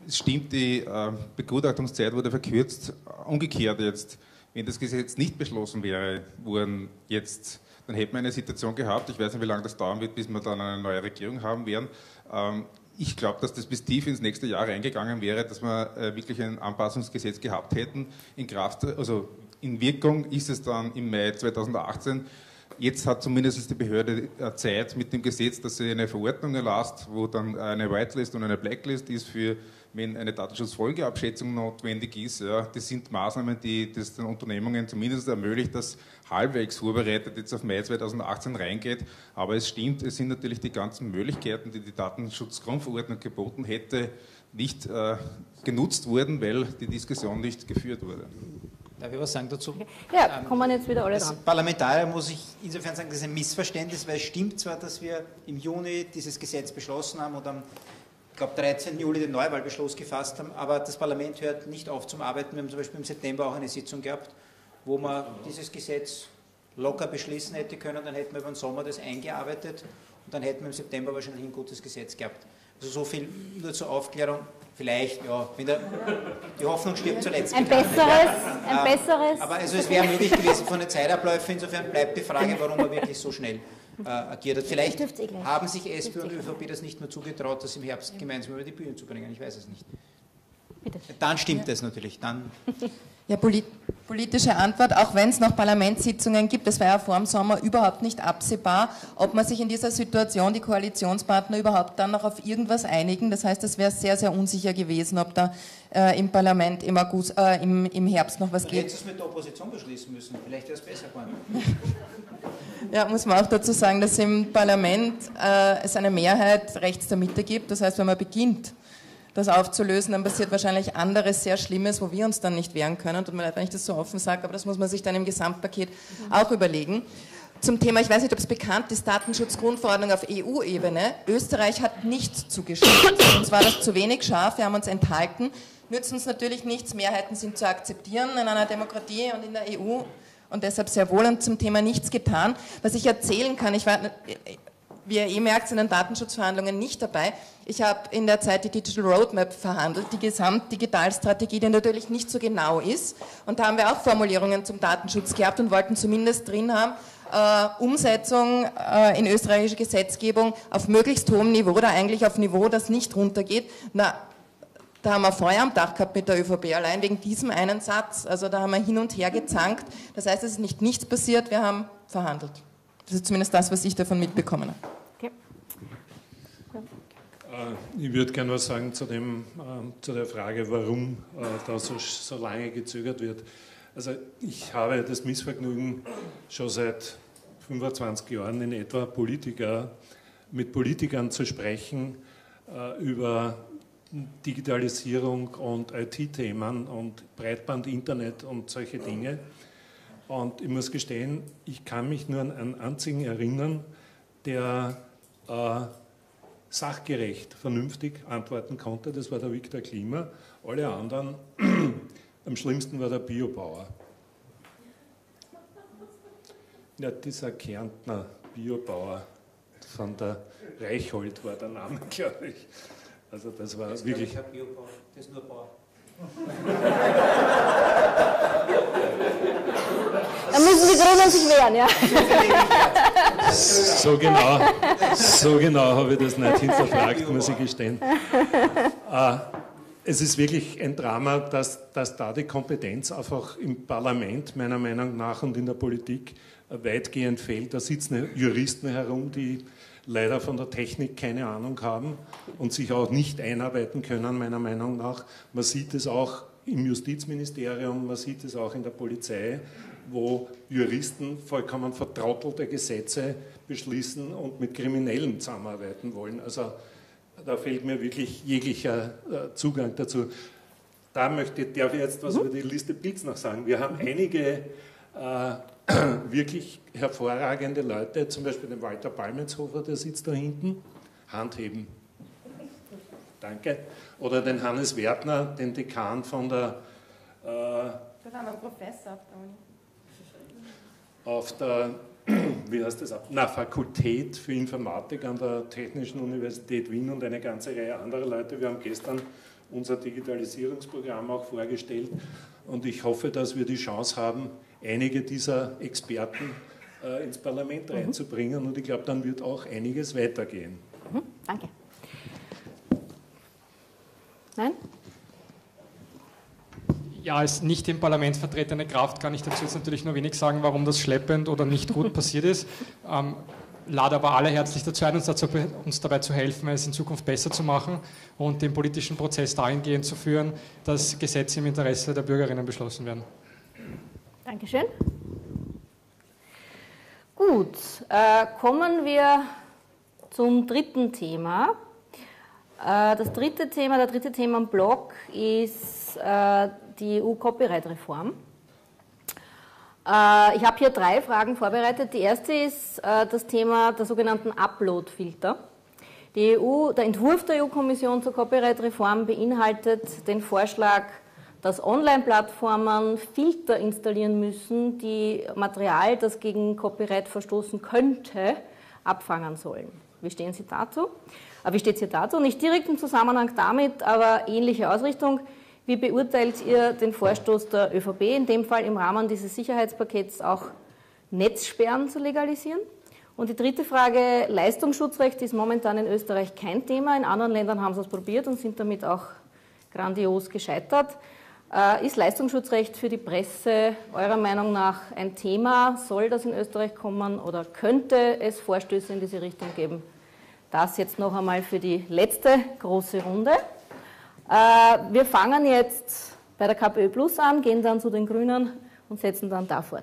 es stimmt, die Begutachtungszeit wurde verkürzt. Umgekehrt jetzt, wenn das Gesetz nicht beschlossen wäre worden jetzt, dann hätten wir eine Situation gehabt, ich weiß nicht, wie lange das dauern wird, bis wir dann eine neue Regierung haben werden. Ich glaube, dass das bis tief ins nächste Jahr reingegangen wäre, dass wir wirklich ein Anpassungsgesetz gehabt hätten. In Kraft, also in Wirkung ist es dann im Mai 2018. Jetzt hat zumindest die Behörde Zeit mit dem Gesetz, dass sie eine Verordnung erlasst, wo dann eine Whitelist und eine Blacklist ist für, wenn eine Datenschutzfolgeabschätzung notwendig ist. Ja, das sind Maßnahmen, die das den Unternehmungen zumindest ermöglicht, dass halbwegs vorbereitet jetzt auf Mai 2018 reingeht. Aber es stimmt, es sind natürlich die ganzen Möglichkeiten, die die Datenschutzgrundverordnung geboten hätte, nicht genutzt worden, weil die Diskussion nicht geführt wurde. Darf ich was sagen dazu? Ja, kommen jetzt wieder alle dran. Als Parlamentarier muss ich insofern sagen, das ist ein Missverständnis, weil es stimmt zwar, dass wir im Juni dieses Gesetz beschlossen haben und am, ich glaube, 13. Juli den Neuwahlbeschluss gefasst haben, aber das Parlament hört nicht auf zum Arbeiten. Wir haben zum Beispiel im September auch eine Sitzung gehabt, wo man dieses Gesetz locker beschließen hätte können, dann hätten wir über den Sommer das eingearbeitet und dann hätten wir im September wahrscheinlich ein gutes Gesetz gehabt. Also so viel nur zur Aufklärung. Vielleicht, ja, wenn die Hoffnung stirbt zuletzt. Ein besseres. Aber also es wäre möglich gewesen von den Zeitabläufen. Insofern bleibt die Frage, warum er wirklich so schnell agiert hat. Vielleicht haben sich SPÖ und ÖVP das nicht mehr zugetraut, das im Herbst gemeinsam über die Bühne zu bringen. Ich weiß es nicht. Bitte. Dann stimmt es natürlich. Dann ja, politische Antwort, auch wenn es noch Parlamentssitzungen gibt, das war ja vor dem Sommer überhaupt nicht absehbar, ob man sich in dieser Situation, die Koalitionspartner überhaupt dann noch auf irgendwas einigen. Das heißt, es wäre sehr, sehr unsicher gewesen, ob da im Parlament im Herbst noch was geht. Hättest du es mit der Opposition beschließen müssen, vielleicht wäre es besser geworden. Ja, muss man auch dazu sagen, dass im Parlament es eine Mehrheit rechts der Mitte gibt. Das heißt, wenn man beginnt, das aufzulösen, dann passiert wahrscheinlich anderes sehr Schlimmes, wo wir uns dann nicht wehren können. Tut mir leid, wenn ich das so offen sage, aber das muss man sich dann im Gesamtpaket auch überlegen. Zum Thema, ich weiß nicht, ob es bekannt ist, Datenschutzgrundverordnung auf EU-Ebene. Österreich hat nicht zugestimmt. Uns war das zu wenig scharf, wir haben uns enthalten. Nützt uns natürlich nichts, Mehrheiten sind zu akzeptieren in einer Demokratie und in der EU und deshalb sehr wohl und zum Thema nichts getan. Was ich erzählen kann, ich war, wie ihr merkt, in den Datenschutzverhandlungen nicht dabei. Ich habe in der Zeit die Digital Roadmap verhandelt, die Gesamtdigitalstrategie, die natürlich nicht so genau ist. Und da haben wir auch Formulierungen zum Datenschutz gehabt und wollten zumindest drin haben, Umsetzung in österreichische Gesetzgebung auf möglichst hohem Niveau oder eigentlich auf Niveau, das nicht runtergeht. Na, da haben wir Feuer am Dach gehabt mit der ÖVP, allein wegen diesem einen Satz. Also da haben wir hin und her gezankt. Das heißt, es ist nicht nichts passiert, wir haben verhandelt. Das ist zumindest das, was ich davon mitbekommen habe. Okay. Ich würde gerne was sagen zu der Frage, warum da so lange gezögert wird. Also ich habe das Missvergnügen, schon seit 25 Jahren in etwa mit Politikern zu sprechen über Digitalisierung und IT-Themen und Breitband, Internet und solche Dinge. Und ich muss gestehen, ich kann mich nur an einen einzigen erinnern, der sachgerecht, vernünftig antworten konnte. Das war der Viktor Klima. Alle anderen, am schlimmsten war der Biobauer. Ja, dieser Kärntner Biobauer von der Reichhold war der Name, glaube ich. Also das war das wirklich... Das ist kein Biobauer, das ist nur Bauer. Da müssen die Grünen sich wehren, ja. So genau habe ich das nicht hinterfragt, muss ich gestehen. Es ist wirklich ein Drama, dass da die Kompetenz einfach im Parlament, meiner Meinung nach, und in der Politik weitgehend fehlt. Da sitzen Juristen herum, die leider von der Technik keine Ahnung haben und sich auch nicht einarbeiten können, meiner Meinung nach. Man sieht es auch im Justizministerium, man sieht es auch in der Polizei, wo Juristen vollkommen vertrottelte Gesetze beschließen und mit Kriminellen zusammenarbeiten wollen. Also da fehlt mir wirklich jeglicher Zugang dazu. Darf ich jetzt was über die Liste Pilz noch sagen. Wir haben einige wirklich hervorragende Leute, zum Beispiel den Walter Palmetshofer, der sitzt da hinten. Hand heben. Danke. Oder den Hannes Wertner, den Dekan von der... Da haben wir einen Professor auf der wie heißt das? Fakultät für Informatik an der Technischen Universität Wien und eine ganze Reihe anderer Leute. Wir haben gestern unser Digitalisierungsprogramm auch vorgestellt. Und ich hoffe, dass wir die Chance haben, einige dieser Experten ins Parlament reinzubringen. Und ich glaube, dann wird auch einiges weitergehen. Danke. Nein? Ja, als nicht im Parlament vertretene Kraft kann ich dazu jetzt natürlich nur wenig sagen, warum das schleppend oder nicht gut passiert ist. Lade aber alle herzlich dazu ein, uns dabei zu helfen, es in Zukunft besser zu machen und den politischen Prozess dahingehend zu führen, dass Gesetze im Interesse der Bürgerinnen beschlossen werden. Dankeschön. Gut, kommen wir zum dritten Thema. Der dritte Themenblock ist die EU-Copyright-Reform. Ich habe hier 3 Fragen vorbereitet. Die erste ist das Thema der sogenannten Upload-Filter. Der Entwurf der EU-Kommission zur Copyright-Reform beinhaltet den Vorschlag, dass Online-Plattformen Filter installieren müssen, die Material, das gegen Copyright verstoßen könnte, abfangen sollen. Wie steht es hier dazu? Nicht direkt im Zusammenhang damit, aber ähnliche Ausrichtung. Wie beurteilt ihr den Vorstoß der ÖVP, in dem Fall im Rahmen dieses Sicherheitspakets auch Netzsperren zu legalisieren? Und die dritte Frage, Leistungsschutzrecht ist momentan in Österreich kein Thema. In anderen Ländern haben sie es probiert und sind damit auch grandios gescheitert. Ist Leistungsschutzrecht für die Presse eurer Meinung nach ein Thema? Soll das in Österreich kommen oder könnte es Vorstöße in diese Richtung geben? Das jetzt noch einmal für die letzte große Runde. Wir fangen jetzt bei der KPÖ Plus an, gehen dann zu den Grünen und setzen dann da fort.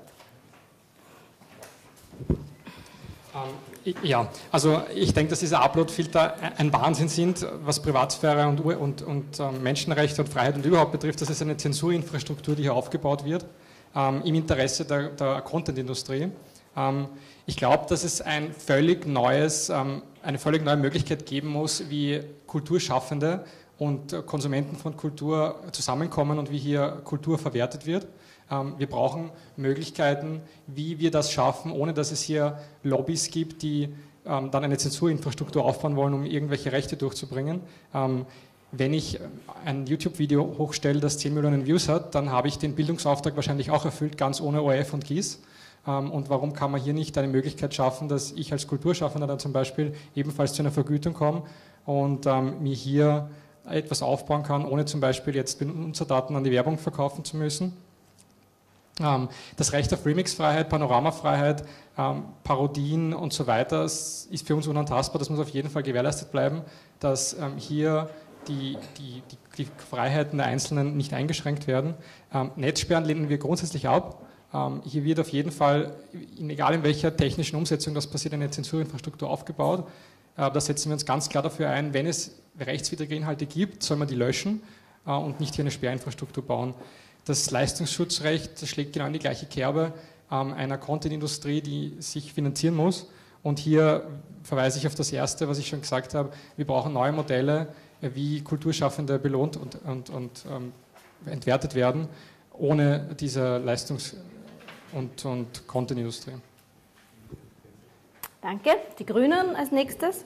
Ja, also ich denke, dass diese Upload-Filter ein Wahnsinn sind, was Privatsphäre und Menschenrechte und Freiheit und überhaupt betrifft. Das ist eine Zensurinfrastruktur, die hier aufgebaut wird, im Interesse der Content-Industrie. Ich glaube, dass es eine völlig neue Möglichkeit geben muss, wie Kulturschaffende und Konsumenten von Kultur zusammenkommen und wie hier Kultur verwertet wird. Wir brauchen Möglichkeiten, wie wir das schaffen, ohne dass es hier Lobbys gibt, die dann eine Zensurinfrastruktur aufbauen wollen, um irgendwelche Rechte durchzubringen. Wenn ich ein YouTube-Video hochstelle, das 10 Millionen Views hat, dann habe ich den Bildungsauftrag wahrscheinlich auch erfüllt, ganz ohne ORF und GIS. Und warum kann man hier nicht eine Möglichkeit schaffen, dass ich als Kulturschaffender dann zum Beispiel ebenfalls zu einer Vergütung komme und mir hier etwas aufbauen kann, ohne zum Beispiel jetzt Benutzerdaten an die Werbung verkaufen zu müssen. Das Recht auf Remixfreiheit, Panoramafreiheit, Parodien und so weiter ist für uns unantastbar. Das muss auf jeden Fall gewährleistet bleiben, dass hier die Freiheiten der Einzelnen nicht eingeschränkt werden. Netzsperren lehnen wir grundsätzlich ab. Hier wird auf jeden Fall, egal in welcher technischen Umsetzung das passiert, eine Zensurinfrastruktur aufgebaut. Da setzen wir uns ganz klar dafür ein, wenn es rechtswidrige Inhalte gibt, soll man die löschen und nicht hier eine Sperrinfrastruktur bauen. Das Leistungsschutzrecht schlägt genau in die gleiche Kerbe einer Content-Industrie, die sich finanzieren muss. Und hier verweise ich auf das Erste, was ich schon gesagt habe. Wir brauchen neue Modelle, wie Kulturschaffende belohnt und entwertet werden, ohne diese Leistungs- und Content-Industrie. Danke. Die Grünen als nächstes.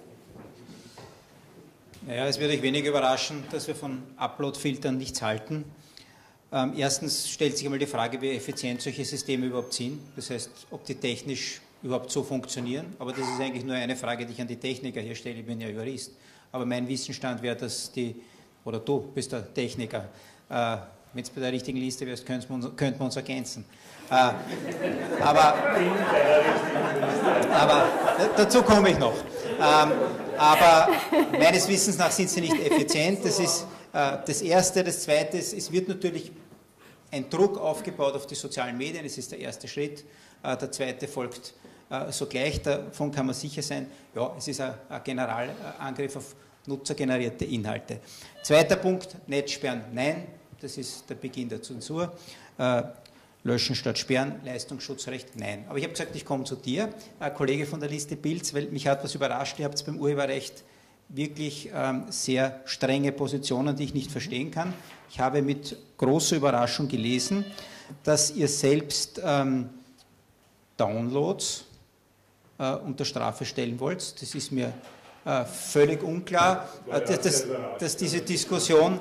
Naja, es wird euch wenig überraschen, dass wir von Upload-Filtern nichts halten. Erstens stellt sich einmal die Frage, wie effizient solche Systeme überhaupt sind. Das heißt, ob die technisch überhaupt so funktionieren. Aber das ist eigentlich nur eine Frage, die ich an die Techniker hier stelle. Ich bin ja Jurist. Aber mein Wissensstand wäre, dass oder du bist der Techniker. Wenn es bei der richtigen Liste wärst, könnten wir uns ergänzen. Aber dazu komme ich noch. Aber meines Wissens nach sind sie nicht effizient. Das ist das Erste. Das Zweite ist, es wird natürlich ein Druck aufgebaut auf die sozialen Medien. Das ist der erste Schritt. Der zweite folgt sogleich. Davon kann man sicher sein. Ja, es ist ein Generalangriff auf nutzergenerierte Inhalte. Zweiter Punkt, Netzsperren. Nein, das ist der Beginn der Zensur. Löschen statt sperren, Leistungsschutzrecht, nein. Aber ich habe gesagt, ich komme zu dir, Kollege von der Liste Pilz, weil mich hat was überrascht. Ihr habt beim Urheberrecht wirklich sehr strenge Positionen, die ich nicht verstehen kann. Ich habe mit großer Überraschung gelesen, dass ihr selbst Downloads unter Strafe stellen wollt. Das ist mir völlig unklar, dass diese Diskussion,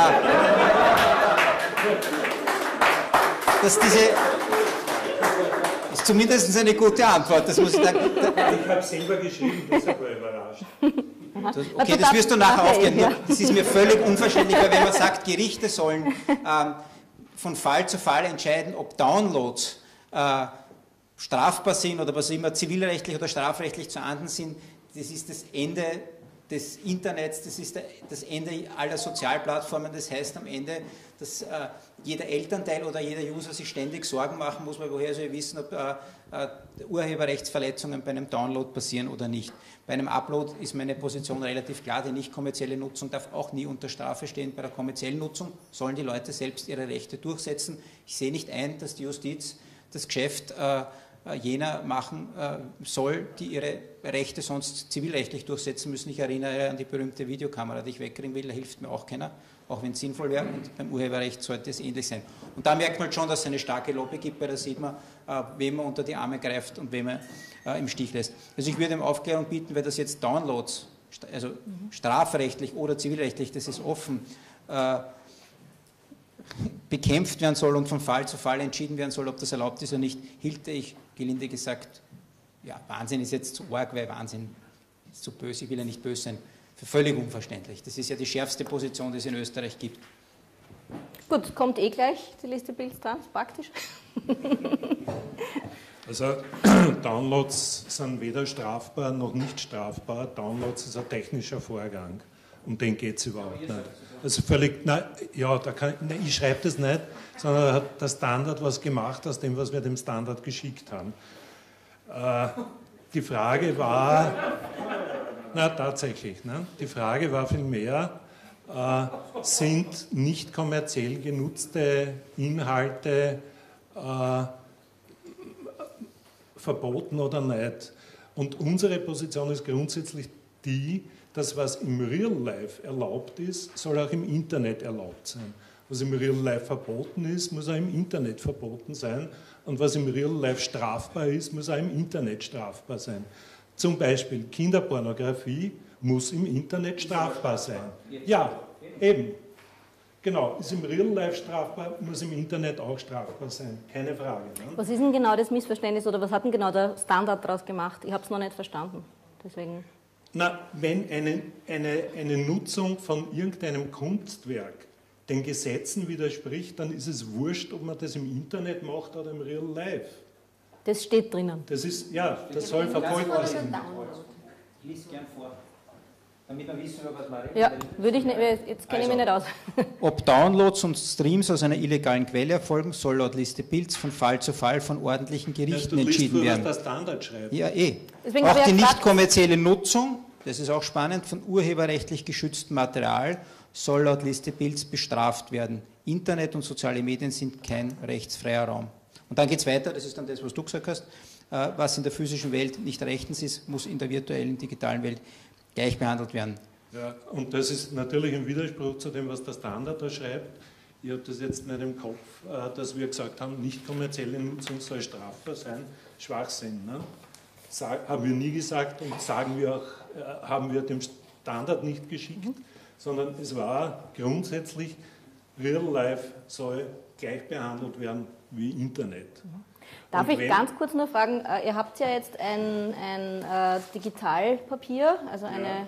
ist zumindest eine gute Antwort, das muss ich sagen. Ich habe selber geschrieben, deshalb war ich überrascht. Okay, das wirst du nachher aufgeben. Ja. Das ist mir völlig unverständlich, weil wenn man sagt, Gerichte sollen von Fall zu Fall entscheiden, ob Downloads strafbar sind oder was immer zivilrechtlich oder strafrechtlich zu ahnden sind, das ist das Ende des Internets, das ist das Ende aller Sozialplattformen. Das heißt am Ende, dass jeder Elternteil oder jeder User sich ständig Sorgen machen muss, weil woher soll ich wissen, ob Urheberrechtsverletzungen bei einem Download passieren oder nicht. Bei einem Upload ist meine Position relativ klar, die nicht kommerzielle Nutzung darf auch nie unter Strafe stehen. Bei der kommerziellen Nutzung sollen die Leute selbst ihre Rechte durchsetzen. Ich sehe nicht ein, dass die Justiz das Geschäft jener machen soll, die ihre Rechte sonst zivilrechtlich durchsetzen müssen. Ich erinnere an die berühmte Videokamera, die ich wegkriegen will, da hilft mir auch keiner, auch wenn es sinnvoll wäre, und beim Urheberrecht sollte es ähnlich sein. Und da merkt man schon, dass es eine starke Lobby gibt, weil da sieht man, wem man unter die Arme greift und wem man im Stich lässt. Also ich würde um Aufklärung bieten, weil das jetzt Downloads, also strafrechtlich oder zivilrechtlich, das ist offen, bekämpft werden soll und von Fall zu Fall entschieden werden soll, ob das erlaubt ist oder nicht, hielte ich, gelinde gesagt, ja, Wahnsinn ist jetzt zu arg, weil Wahnsinn ist zu böse, ich will ja nicht böse sein, für völlig unverständlich. Das ist ja die schärfste Position, die es in Österreich gibt. Gut, kommt eh gleich die Liste Bilds dran, ist praktisch. Also Downloads sind weder strafbar noch nicht strafbar. Downloads ist ein technischer Vorgang. Um den geht es überhaupt nicht. Also völlig, ich schreibe das nicht, sondern da hat der Standard was gemacht aus dem, was wir dem Standard geschickt haben. Die Frage war, tatsächlich, ne? Die Frage war vielmehr, sind nicht kommerziell genutzte Inhalte verboten oder nicht? Und unsere Position ist grundsätzlich die, dass was im Real Life erlaubt ist, soll auch im Internet erlaubt sein. Was im Real Life verboten ist, muss auch im Internet verboten sein. Und was im Real Life strafbar ist, muss auch im Internet strafbar sein. Zum Beispiel Kinderpornografie muss im Internet strafbar sein. Ja, eben. Genau, ist im Real Life strafbar, muss im Internet auch strafbar sein. Keine Frage. Ne? Was ist denn genau das Missverständnis oder was hat denn genau der Standard daraus gemacht? Ich habe es noch nicht verstanden. Deswegen. Na, wenn eine Nutzung von irgendeinem Kunstwerk den Gesetzen widerspricht, dann ist es wurscht, ob man das im Internet macht oder im Real Life. Das steht drinnen. Das ist, ja, das soll verfolgt werden. Ich lese gern vor, damit wir wissen, über was wir reden. Ja, würde ich nicht, jetzt kenne ich mich nicht aus. Ob Downloads und Streams aus einer illegalen Quelle erfolgen, soll laut Liste Bilds von Fall zu Fall von ordentlichen Gerichten entschieden werden. Was der Standard schreibt. Ja, eh. Deswegen auch die nicht kommerzielle Nutzung, das ist auch spannend, von urheberrechtlich geschütztem Material soll laut Liste Bilds bestraft werden. Internet und soziale Medien sind kein rechtsfreier Raum. Und dann geht es weiter, das ist dann das, was du gesagt hast, was in der physischen Welt nicht rechtens ist, muss in der virtuellen, digitalen Welt gleich behandelt werden. Ja, und das ist natürlich ein Widerspruch zu dem, was der Standard da schreibt. Ich habe das jetzt nicht im Kopf, dass wir gesagt haben, nicht kommerzielle Nutzung soll strafbar sein. Schwachsinn. Ne? Haben wir nie gesagt und sagen wir auch, haben wir dem Standard nicht geschickt, sondern es war grundsätzlich, Real Life soll gleich behandelt werden wie Internet. Darf ich ganz kurz nur fragen, ihr habt ja jetzt ein Digitalpapier, also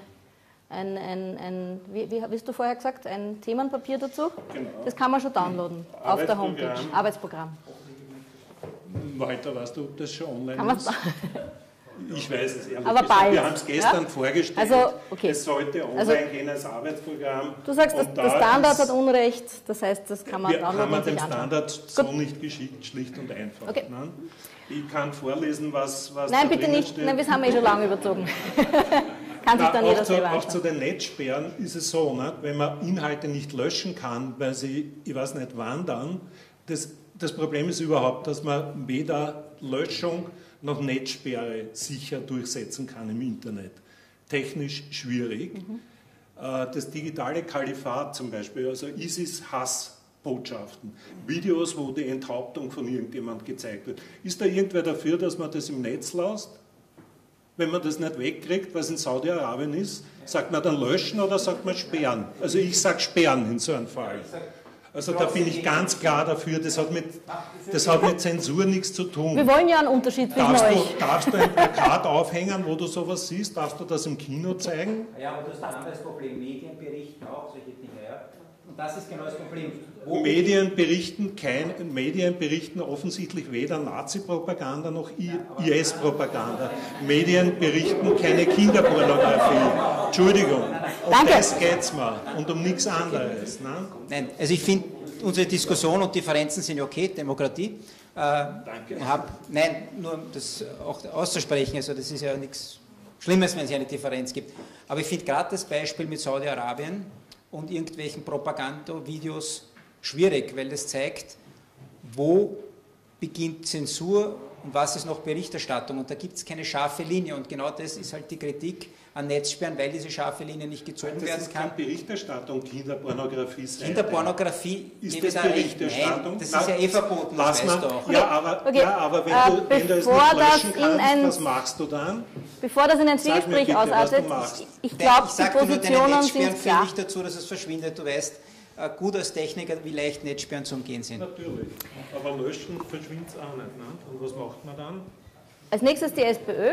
wie hast du vorher gesagt, ein Themenpapier dazu? Genau. Das kann man schon downloaden auf der Homepage. Arbeitsprogramm. Walter, weißt du, ob das schon online kann ist? Ich weiß es ehrlich aber gesagt. Bald. Wir haben es gestern vorgestellt. Also, okay. Es sollte online gehen als Arbeitsprogramm. Du sagst, der Standard hat Unrecht, das heißt, das kann man downloaden. Haben wir dem Standard so Gut. nicht geschickt, schlicht und einfach. Okay. Ne? Ich kann vorlesen, was Nein, bitte nicht, nein, wir haben schon lange überzogen. Kann sich dann jeder selber anschauen. Auch zu den Netzsperren ist es so, ne? Wenn man Inhalte nicht löschen kann, weil sie, ich weiß nicht, wandern, das Problem ist überhaupt, dass man weder Löschung noch Netzsperre sicher durchsetzen kann im Internet. Technisch schwierig. Das digitale Kalifat zum Beispiel, also ISIS-Hassbotschaften, Videos, wo die Enthauptung von irgendjemand gezeigt wird. Ist da irgendwer dafür, dass man das im Netz lässt? Wenn man das nicht wegkriegt, was in Saudi-Arabien ist, sagt man dann löschen oder sagt man sperren? Also ich sage sperren in so einem Fall. Also da bin ich ganz klar dafür, das hat mit Zensur nichts zu tun. Wir wollen ja einen Unterschied zwischen euch. Darfst du ein Plakat aufhängen, wo du sowas siehst? Darfst du das im Kino zeigen? Ja, aber das ist ein anderes Problem. Medien berichten auch solche Dinge. Ja? Und das ist genau das Problem. Medien berichten offensichtlich weder Nazi-Propaganda noch IS-Propaganda. Medien berichten keine Kinderpornografie. Entschuldigung. Um das geht's mir und um nichts anderes. Ne? Nein, also ich finde, unsere Diskussion und Differenzen sind ja okay, Demokratie. Danke. Nein, nur um das auch auszusprechen, also das ist ja nichts Schlimmes, wenn es eine Differenz gibt. Aber ich finde gerade das Beispiel mit Saudi-Arabien und irgendwelchen Propagandavideos schwierig, weil das zeigt, wo beginnt Zensur und was ist noch Berichterstattung. Und da gibt es keine scharfe Linie. Und genau das ist halt die Kritik an Netzsperren, weil diese scharfe Linie nicht gezogen werden kann. Das ist keine Berichterstattung, Kinderpornografie. Kinderpornografie, ist das Berichterstattung? Nein, das ist ja eh verboten, das weißt du auch. Okay. Ja, aber wenn du es nicht löschen kannst, was machst du dann? Bevor das in ein Zwiegespräch ausartet, ich glaube, die Positionen sind klar. Nicht dazu, dass es verschwindet. Du weißt gut als Techniker, wie leicht Netzsperren zu umgehen sind. Natürlich, aber löschen verschwindet es auch nicht. Ne? Und was macht man dann? Als nächstes die SPÖ.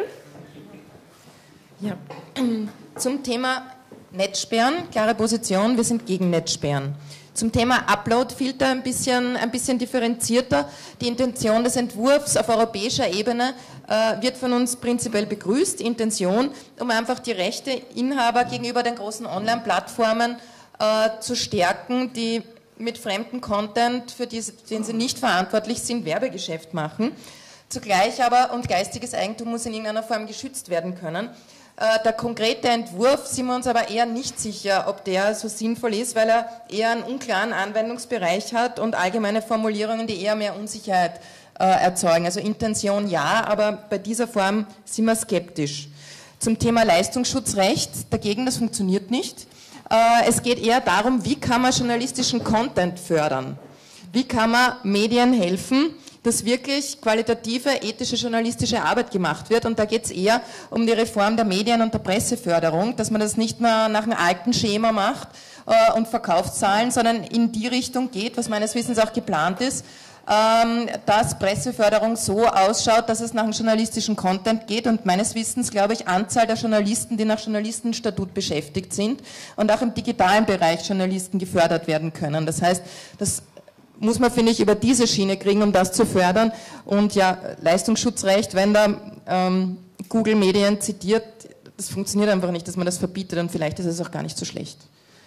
Ja. Zum Thema Netzsperren, klare Position, wir sind gegen Netzsperren. Zum Thema Upload-Filter ein bisschen differenzierter. Die Intention des Entwurfs auf europäischer Ebene wird von uns prinzipiell begrüßt. Intention, um einfach die Rechteinhaber gegenüber den großen Online-Plattformen zu stärken, die mit fremdem Content, für den sie nicht verantwortlich sind, Werbegeschäft machen. Zugleich aber, und geistiges Eigentum muss in irgendeiner Form geschützt werden können. Der konkrete Entwurf sind wir uns aber eher nicht sicher, ob der so sinnvoll ist, weil er eher einen unklaren Anwendungsbereich hat und allgemeine Formulierungen, die eher mehr Unsicherheit erzeugen. Also Intention ja, aber bei dieser Form sind wir skeptisch. Zum Thema Leistungsschutzrecht, dagegen, das funktioniert nicht. Es geht eher darum, wie kann man journalistischen Content fördern? Wie kann man Medien helfen, dass wirklich qualitative, ethische, journalistische Arbeit gemacht wird. Und da geht es eher um die Reform der Medien- und der Presseförderung, dass man das nicht mehr nach einem alten Schema macht und Verkaufszahlen, sondern in die Richtung geht, was meines Wissens auch geplant ist, dass Presseförderung so ausschaut, dass es nach dem journalistischen Content geht und meines Wissens, glaube ich, Anzahl der Journalisten, die nach Journalistenstatut beschäftigt sind und auch im digitalen Bereich Journalisten gefördert werden können. Das heißt, das muss man, finde ich, über diese Schiene kriegen, um das zu fördern. Und ja, Leistungsschutzrecht, wenn da Google Medien zitiert, das funktioniert einfach nicht, dass man das verbietet und vielleicht ist es auch gar nicht so schlecht.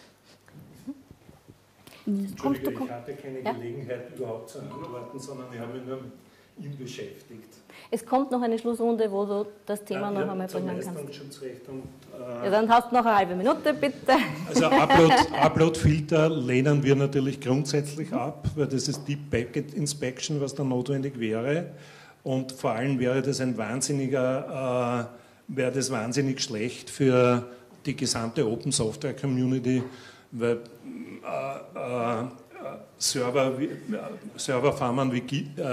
Entschuldige, ich hatte keine Gelegenheit überhaupt zu antworten, sondern ich habe mich nur mit ihm beschäftigt. Es kommt noch eine Schlussrunde, wo du das Thema noch einmal bringen kannst. Leistungsschutzrecht und, ja, dann hast du noch eine halbe Minute, bitte. Also Upload-Filter lehnen wir natürlich grundsätzlich ab, weil das ist Deep Packet Inspection, was da notwendig wäre. Und vor allem wäre das wahnsinnig schlecht für die gesamte Open Software Community, weil Serverfarmen wie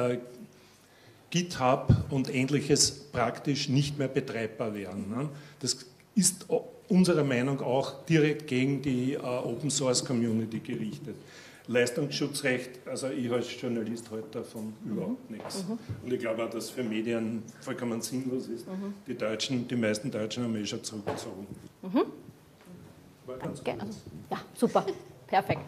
GitHub und Ähnliches praktisch nicht mehr betreibbar wären. Das ist unserer Meinung nach auch direkt gegen die Open Source Community gerichtet. Leistungsschutzrecht, also ich als Journalist halte davon überhaupt nichts. Und ich glaube auch, dass für Medien vollkommen sinnlos ist. Die meisten Deutschen haben schon zurückgezogen. War ganz gut. Ja, super, perfekt.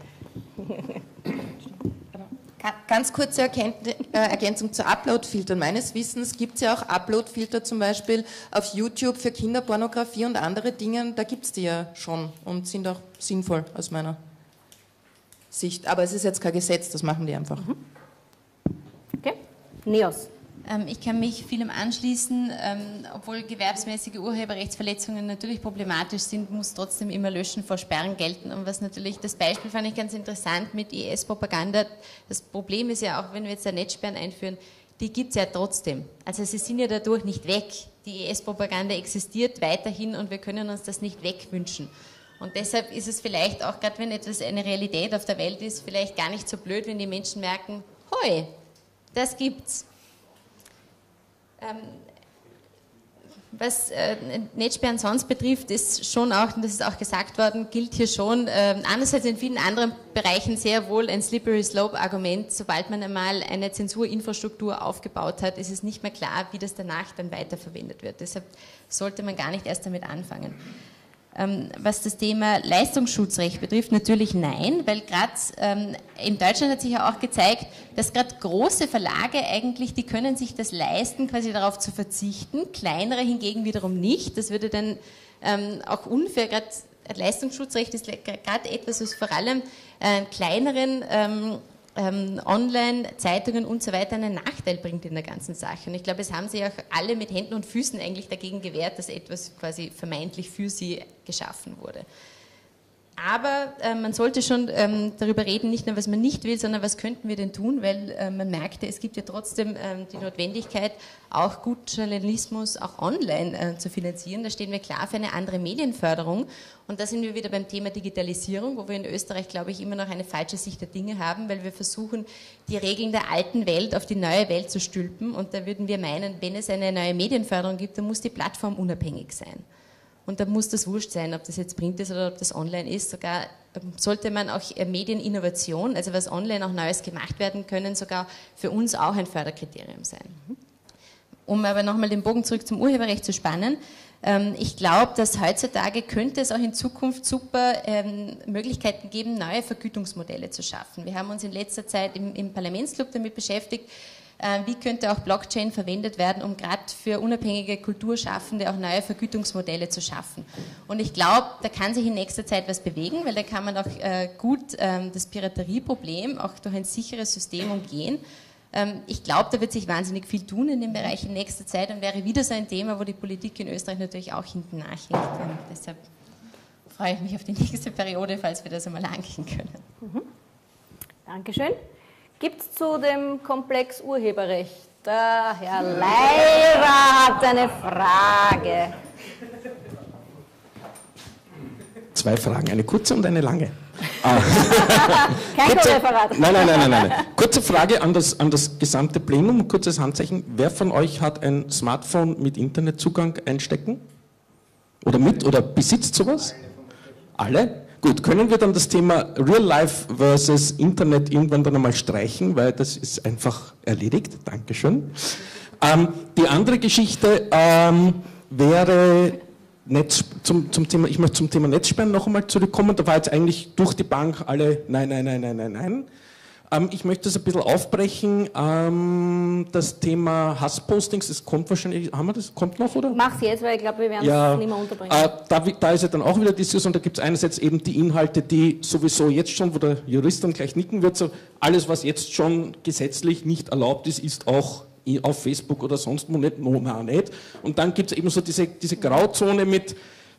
Ganz kurze Ergänzung zu Upload-Filtern. Meines Wissens gibt es ja auch Upload-Filter zum Beispiel auf YouTube für Kinderpornografie und andere Dinge. Da gibt es die ja schon und sind auch sinnvoll aus meiner Sicht. Aber es ist jetzt kein Gesetz, das machen die einfach. Okay, Neos. Ich kann mich vielem anschließen. Obwohl gewerbsmäßige Urheberrechtsverletzungen natürlich problematisch sind, muss trotzdem immer Löschen vor Sperren gelten. Und was natürlich, das Beispiel fand ich ganz interessant mit IS-Propaganda. Das Problem ist ja auch, wenn wir jetzt da Netzsperren einführen, die gibt es ja trotzdem. Also sie sind ja dadurch nicht weg. Die IS-Propaganda existiert weiterhin und wir können uns das nicht wegwünschen. Und deshalb ist es vielleicht auch, gerade wenn etwas eine Realität auf der Welt ist, vielleicht gar nicht so blöd, wenn die Menschen merken, hoi, das gibt's. Was Netzsperren sonst betrifft, ist schon auch, und das ist auch gesagt worden, gilt hier schon, anders als in vielen anderen Bereichen sehr wohl ein Slippery Slope-Argument. Sobald man einmal eine Zensurinfrastruktur aufgebaut hat, ist es nicht mehr klar, wie das danach dann weiterverwendet wird. Deshalb sollte man gar nicht erst damit anfangen. Was das Thema Leistungsschutzrecht betrifft, natürlich nein, weil gerade in Deutschland hat sich ja auch gezeigt, dass gerade große Verlage eigentlich, die können sich das leisten, quasi darauf zu verzichten, kleinere hingegen wiederum nicht. Das würde dann auch unfair, gerade Leistungsschutzrecht ist gerade etwas, was vor allem kleineren Online-Zeitungen und so weiter einen Nachteil bringt in der ganzen Sache. Und ich glaube, es haben sich auch alle mit Händen und Füßen eigentlich dagegen gewehrt, dass etwas quasi vermeintlich für sie geschaffen wurde. Aber man sollte schon darüber reden, nicht nur, was man nicht will, sondern was könnten wir denn tun, weil man merkte, es gibt ja trotzdem die Notwendigkeit, auch guten Journalismus auch online zu finanzieren. Da stehen wir klar für eine andere Medienförderung. Und da sind wir wieder beim Thema Digitalisierung, wo wir in Österreich, glaube ich, immer noch eine falsche Sicht der Dinge haben, weil wir versuchen, die Regeln der alten Welt auf die neue Welt zu stülpen. Und da würden wir meinen, wenn es eine neue Medienförderung gibt, dann muss die Plattform unabhängig sein. Und da muss das wurscht sein, ob das jetzt Print ist oder ob das online ist. Sogar sollte man auch Medieninnovation, also was online auch Neues gemacht werden können, sogar für uns auch ein Förderkriterium sein. Um aber nochmal den Bogen zurück zum Urheberrecht zu spannen, ich glaube, dass heutzutage könnte es auch in Zukunft super Möglichkeiten geben, neue Vergütungsmodelle zu schaffen. Wir haben uns in letzter Zeit im Parlamentsclub damit beschäftigt, wie könnte auch Blockchain verwendet werden, um gerade für unabhängige Kulturschaffende auch neue Vergütungsmodelle zu schaffen. Und ich glaube, da kann sich in nächster Zeit was bewegen, weil da kann man auch gut das Piraterieproblem auch durch ein sicheres System umgehen. Ich glaube, da wird sich wahnsinnig viel tun in dem Bereich in nächster Zeit und wäre wieder so ein Thema, wo die Politik in Österreich natürlich auch hinten nachhinkt. Deshalb freue ich mich auf die nächste Periode, falls wir das einmal angehen können. Dankeschön. Gibt es zu dem Komplex Urheberrecht? Der Herr Leiber hat eine Frage. 2 Fragen, eine kurze und eine lange. Kein Referat. Nein. Kurze Frage an das gesamte Plenum, kurzes Handzeichen. Wer von euch hat ein Smartphone mit Internetzugang einstecken? Oder besitzt sowas? Alle? Gut, können wir dann das Thema Real Life versus Internet irgendwann dann einmal streichen, weil das ist einfach erledigt. Dankeschön. Die andere Geschichte wäre zum Thema, ich möchte zum Thema Netzsperren noch einmal zurückkommen. Da war jetzt eigentlich durch die Bank alle nein. Ich möchte das ein bisschen aufbrechen. Das Thema Hasspostings, das kommt wahrscheinlich, haben wir das? Kommt noch, oder? Mach's jetzt, weil ich glaube, wir werden es nicht mehr unterbringen. Da ist ja dann auch wieder Diskussion, da gibt es einerseits eben die Inhalte, die sowieso jetzt schon, wo der Jurist dann gleich nicken wird, so alles, was jetzt schon gesetzlich nicht erlaubt ist, ist auch auf Facebook oder sonst wo nicht, nicht. Und dann gibt es eben so diese Grauzone mit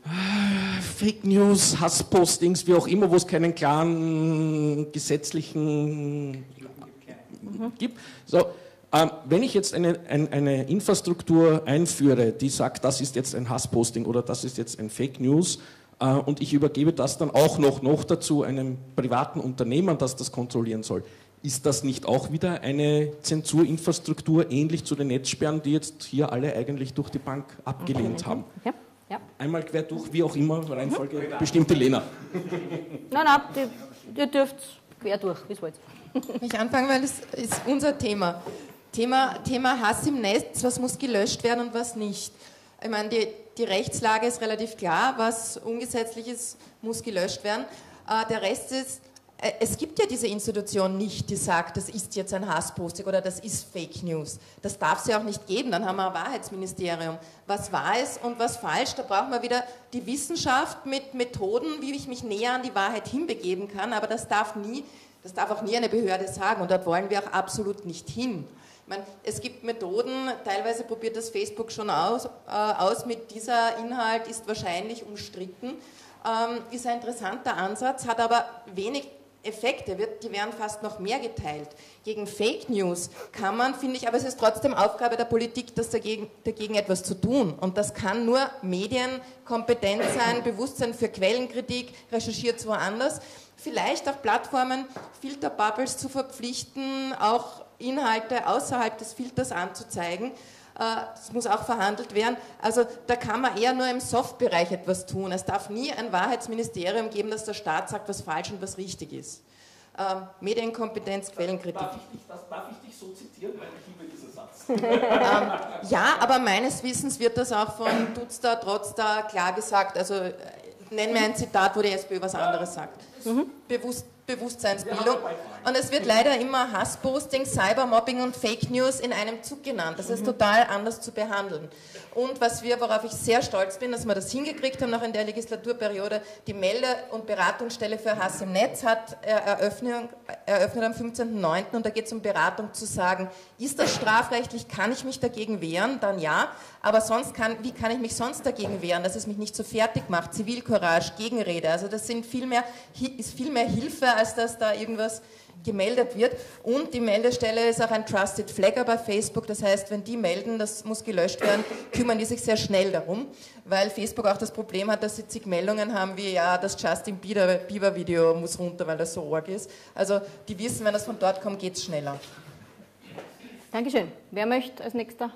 Fake News, Hasspostings, wie auch immer, wo es keinen klaren gesetzlichen gibt. So, wenn ich jetzt eine Infrastruktur einführe, die sagt, das ist jetzt ein Hassposting oder das ist jetzt ein Fake News, und ich übergebe das dann auch noch dazu einem privaten Unternehmer, das das kontrollieren soll, ist das nicht auch wieder eine Zensurinfrastruktur ähnlich zu den Netzsperren, die jetzt hier alle eigentlich durch die Bank abgelehnt haben? Ja. Einmal quer durch, wie auch immer, Reihenfolge, bestimmte Lena. Nein, ihr dürft quer durch, wie es wollt. Ich anfange, weil es ist unser Thema. Thema Hass im Netz, was muss gelöscht werden und was nicht. Ich meine, die Rechtslage ist relativ klar, was ungesetzlich ist, muss gelöscht werden. Der Rest ist, es gibt ja diese Institution nicht, die sagt, das ist jetzt ein Hassposting oder das ist Fake News. Das darf es ja auch nicht geben, dann haben wir ein Wahrheitsministerium. Was wahr ist und was falsch, da brauchen wir wieder die Wissenschaft mit Methoden, wie ich mich näher an die Wahrheit hinbegeben kann, aber das darf auch nie eine Behörde sagen und dort wollen wir auch absolut nicht hin. Ich meine, es gibt Methoden, teilweise probiert das Facebook schon aus mit dieser Inhalt ist wahrscheinlich umstritten, ist ein interessanter Ansatz, hat aber wenig Effekte, die werden fast noch mehr geteilt. Gegen Fake News kann man, finde ich, aber es ist trotzdem Aufgabe der Politik, dagegen etwas zu tun. Und das kann nur Medienkompetenz sein, Bewusstsein für Quellenkritik, recherchiert woanders. Vielleicht auch Plattformen, Filterbubbles zu verpflichten, auch Inhalte außerhalb des Filters anzuzeigen. das muss auch verhandelt werden. Also da kann man eher nur im Soft-Bereich etwas tun. Es darf nie ein Wahrheitsministerium geben, dass der Staat sagt, was falsch und was richtig ist. Medienkompetenz, Quellenkritik. Darf ich dich so zitieren, weil ich liebe diesen Satz. Ja, aber meines Wissens wird das auch von Dutzda, Trotzda klar gesagt. Also nenn mir ein Zitat, wo die SPÖ was anderes sagt. Bewusstseinsbildung. Und es wird leider immer Hassposting, Cybermobbing und Fake News in einem Zug genannt. Das ist total anders zu behandeln. Und worauf ich sehr stolz bin, dass wir das hingekriegt haben, noch in der Legislaturperiode, die Melde- und Beratungsstelle für Hass im Netz hat eröffnet am 15.09. und da geht es um Beratung zu sagen, ist das strafrechtlich, kann ich mich dagegen wehren? Dann ja. Aber sonst wie kann ich mich sonst dagegen wehren, dass es mich nicht so fertig macht? Zivilcourage, Gegenrede. Also das ist viel mehr Hilfe, als dass da irgendwas gemeldet wird. Und die Meldestelle ist auch ein Trusted Flagger bei Facebook. Das heißt, wenn die melden, das muss gelöscht werden, kümmern die sich sehr schnell darum, weil Facebook auch das Problem hat, dass sie zig Meldungen haben, wie ja, das Justin Bieber Video muss runter, weil das so arg ist. Also die wissen, wenn das von dort kommt, geht es schneller. Dankeschön. Wer möchte als Nächster?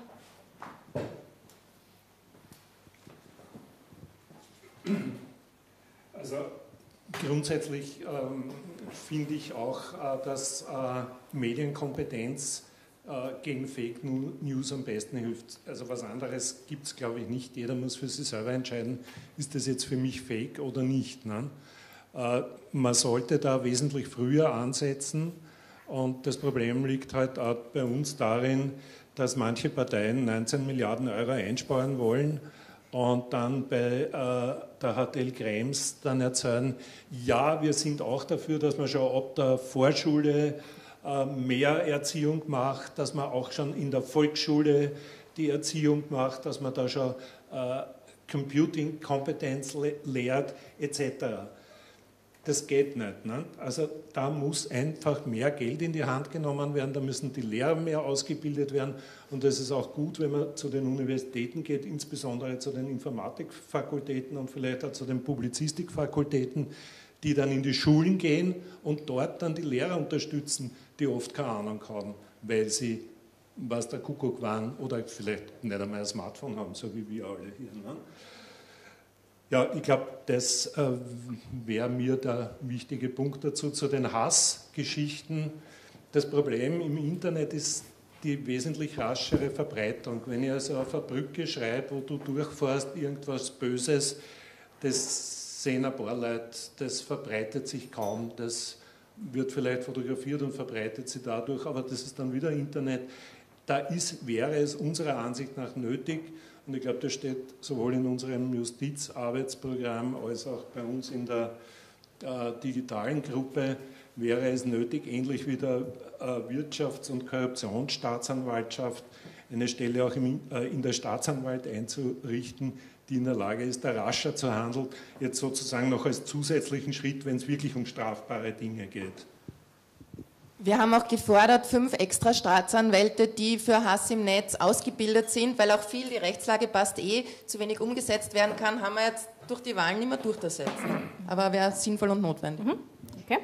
Also grundsätzlich finde ich auch, dass Medienkompetenz gegen Fake News am besten hilft. Also was anderes gibt es, glaube ich, nicht. Jeder muss für sich selber entscheiden, ist das jetzt für mich Fake oder nicht. Ne? Man sollte da wesentlich früher ansetzen und das Problem liegt halt auch bei uns darin, dass manche Parteien 19 Milliarden Euro einsparen wollen und dann bei der HTL Krems dann erzählen, ja, wir sind auch dafür, dass man schon ab der Vorschule mehr Erziehung macht, dass man auch schon in der Volksschule die Erziehung macht, dass man da schon Computing-Kompetenz lehrt, etc. Das geht nicht. Ne? Also da muss einfach mehr Geld in die Hand genommen werden, da müssen die Lehrer mehr ausgebildet werden und es ist auch gut, wenn man zu den Universitäten geht, insbesondere zu den Informatikfakultäten und vielleicht auch zu den Publizistikfakultäten, die dann in die Schulen gehen und dort dann die Lehrer unterstützen, die oft keine Ahnung haben, weil sie, was der Kuckuck waren oder vielleicht nicht einmal ein Smartphone haben, so wie wir alle hier. Ne? Ja, ich glaube, das wäre mir der wichtige Punkt dazu. Zu den Hassgeschichten. Das Problem im Internet ist die wesentlich raschere Verbreitung. Wenn ich also auf eine Brücke schreibe, wo du durchfährst, irgendwas Böses, das sehen ein paar Leute, das verbreitet sich kaum, das wird vielleicht fotografiert und verbreitet sich dadurch, aber das ist dann wieder Internet. Da wäre es unserer Ansicht nach nötig, und ich glaube, das steht sowohl in unserem Justizarbeitsprogramm als auch bei uns in der digitalen Gruppe, wäre es nötig, ähnlich wie der Wirtschafts- und Korruptionsstaatsanwaltschaft, eine Stelle auch in der Staatsanwalt einzurichten, die in der Lage ist, da rascher zu handeln, jetzt sozusagen noch als zusätzlichen Schritt, wenn es wirklich um strafbare Dinge geht. Wir haben auch gefordert, 5 extra Staatsanwälte, die für Hass im Netz ausgebildet sind, weil auch viel, die Rechtslage passt zu wenig umgesetzt werden kann, haben wir jetzt durch die Wahlen nicht mehr durchgesetzt. Aber wäre sinnvoll und notwendig. Okay.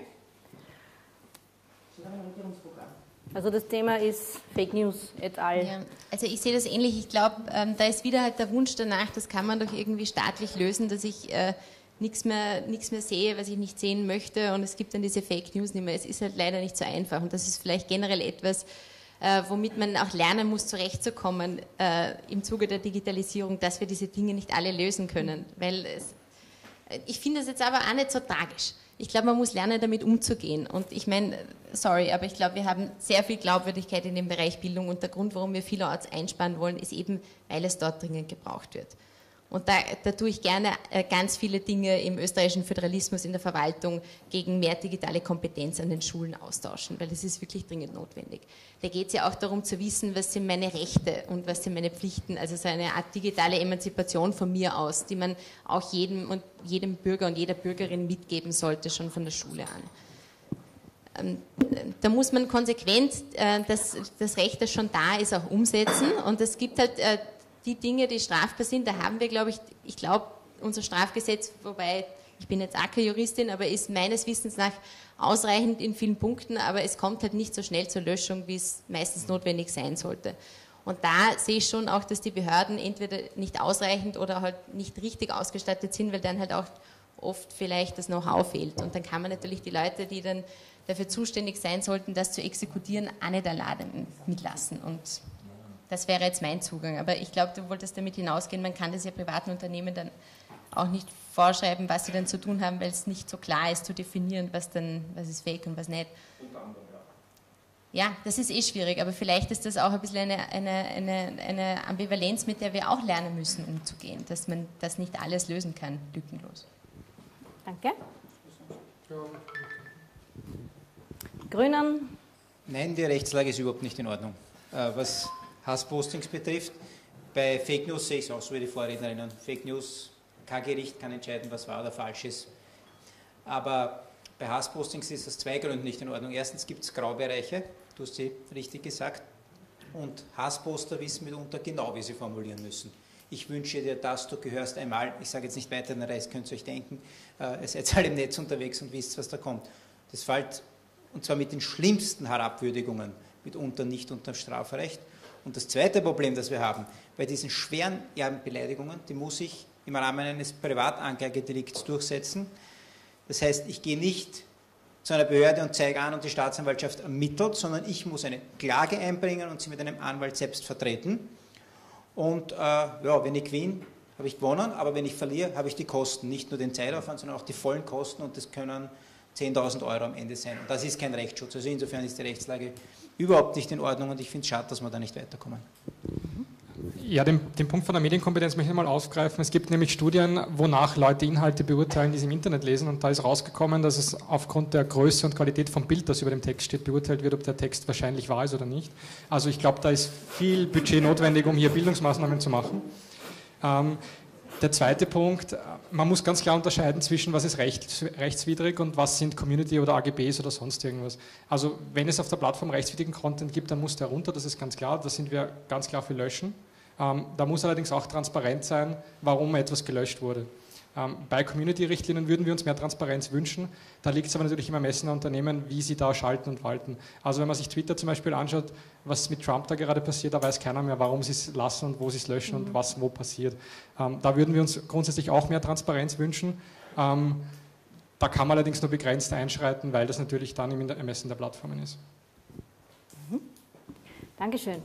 Also das Thema ist Fake News et al. Ja, also ich sehe das ähnlich. Ich glaube, da ist wieder halt der Wunsch danach, das kann man doch irgendwie staatlich lösen, dass ich nichts mehr sehe, was ich nicht sehen möchte und es gibt dann diese Fake News nicht mehr. Es ist halt leider nicht so einfach und das ist vielleicht generell etwas, womit man auch lernen muss, zurechtzukommen im Zuge der Digitalisierung, dass wir diese Dinge nicht alle lösen können. Weil ich finde das jetzt aber auch nicht so tragisch. Ich glaube, man muss lernen, damit umzugehen. Und ich meine, sorry, aber ich glaube, wir haben sehr viel Glaubwürdigkeit in dem Bereich Bildung und der Grund, warum wir vielerorts einsparen wollen, ist eben, weil es dort dringend gebraucht wird. Und da tue ich gerne ganz viele Dinge im österreichischen Föderalismus in der Verwaltung gegen mehr digitale Kompetenz an den Schulen austauschen, weil das ist wirklich dringend notwendig. Da geht es ja auch darum zu wissen, was sind meine Rechte und was sind meine Pflichten, also so eine Art digitale Emanzipation von mir aus, die man auch jedem Bürger und jeder Bürgerin mitgeben sollte, schon von der Schule an. Da muss man konsequent das Recht, das schon da ist, auch umsetzen und es gibt halt die Dinge, die strafbar sind, da haben wir, glaube ich glaube, unser Strafgesetz, wobei ich bin jetzt auch keine Juristin, aber ist meines Wissens nach ausreichend in vielen Punkten, aber es kommt halt nicht so schnell zur Löschung, wie es meistens notwendig sein sollte. Und da sehe ich schon auch, dass die Behörden entweder nicht ausreichend oder halt nicht richtig ausgestattet sind, weil dann halt auch oft vielleicht das Know-how fehlt. Und dann kann man natürlich die Leute, die dann dafür zuständig sein sollten, das zu exekutieren, auch nicht alleine mitlassen. Und das wäre jetzt mein Zugang. Aber ich glaube, du wolltest damit hinausgehen, man kann das ja privaten Unternehmen dann auch nicht vorschreiben, was sie dann zu tun haben, weil es nicht so klar ist zu definieren, was ist fake und was nicht. Ja, das ist schwierig, aber vielleicht ist das auch ein bisschen eine Ambivalenz, mit der wir auch lernen müssen, umzugehen, dass man das nicht alles lösen kann, lückenlos. Danke. Grünen? Nein, die Rechtslage ist überhaupt nicht in Ordnung. Was Hasspostings betrifft, bei Fake News sehe ich es auch so wie die Vorrednerinnen. Fake News, kein Gericht kann entscheiden, was wahr oder falsch ist. Aber bei Hasspostings ist aus zwei Gründen nicht in Ordnung. Erstens gibt es Graubereiche, du hast sie richtig gesagt, und Hassposter wissen mitunter genau, wie sie formulieren müssen. Ich wünsche dir das, du gehörst einmal, ich sage jetzt nicht weiter, den Rest könnt ihr euch denken, ihr seid alle im Netz unterwegs und wisst, was da kommt. Das fällt, und zwar mit den schlimmsten Herabwürdigungen, mitunter nicht unter dem Strafrecht. Und das zweite Problem, das wir haben, bei diesen schweren Beleidigungen, die muss ich im Rahmen eines Privatanklagedelikts durchsetzen. Das heißt, ich gehe nicht zu einer Behörde und zeige an und die Staatsanwaltschaft ermittelt, sondern ich muss eine Klage einbringen und sie mit einem Anwalt selbst vertreten. Und wenn ich gewinne, habe ich gewonnen, aber wenn ich verliere, habe ich die Kosten, nicht nur den Zeitaufwand, sondern auch die vollen Kosten, und das können 10.000 Euro am Ende sein. Und das ist kein Rechtsschutz. Also insofern ist die Rechtslage überhaupt nicht in Ordnung und ich finde es schade, dass wir da nicht weiterkommen. Ja, den Punkt von der Medienkompetenz möchte ich mal aufgreifen. Es gibt nämlich Studien, wonach Leute Inhalte beurteilen, die sie im Internet lesen, und da ist rausgekommen, dass es aufgrund der Größe und Qualität vom Bild, das über dem Text steht, beurteilt wird, ob der Text wahrscheinlich wahr ist oder nicht. Also ich glaube, da ist viel Budget notwendig, um hier Bildungsmaßnahmen zu machen. Der zweite Punkt, man muss ganz klar unterscheiden zwischen, was ist rechtswidrig und was sind Community- oder AGBs oder sonst irgendwas. Also wenn es auf der Plattform rechtswidrigen Content gibt, dann muss der runter, das ist ganz klar, da sind wir ganz klar für Löschen. Da muss allerdings auch transparent sein, warum etwas gelöscht wurde. Bei Community-Richtlinien würden wir uns mehr Transparenz wünschen. Da liegt es aber natürlich im Ermessen der Unternehmen, wie sie da schalten und walten. Also wenn man sich Twitter zum Beispiel anschaut, was mit Trump da gerade passiert, da weiß keiner mehr, warum sie es lassen und wo sie es löschen und was wo passiert. Da würden wir uns grundsätzlich auch mehr Transparenz wünschen. Da kann man allerdings nur begrenzt einschreiten, weil das natürlich dann im Ermessen der Plattformen ist. Dankeschön.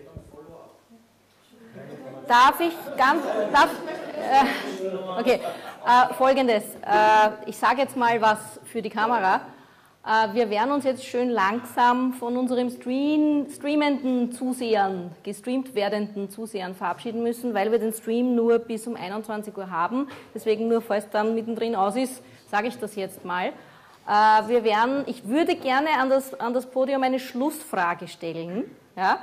Folgendes. Ich sage jetzt mal was für die Kamera. Wir werden uns jetzt schön langsam von unserem streamenden Zusehern, gestreamt werdenden Zusehern verabschieden müssen, weil wir den Stream nur bis um 21 Uhr haben. Deswegen nur, falls dann mittendrin aus ist, sage ich das jetzt mal. Ich würde gerne an das Podium eine Schlussfrage stellen, ja,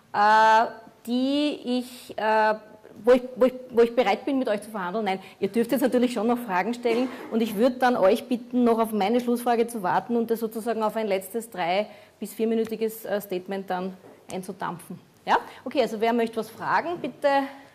wo ich bereit bin, mit euch zu verhandeln. Nein, ihr dürft jetzt natürlich schon noch Fragen stellen und ich würde dann euch bitten, noch auf meine Schlussfrage zu warten und das sozusagen auf ein letztes 3- bis 4-minütiges Statement dann einzudampfen. Ja? Okay, also wer möchte was fragen, bitte?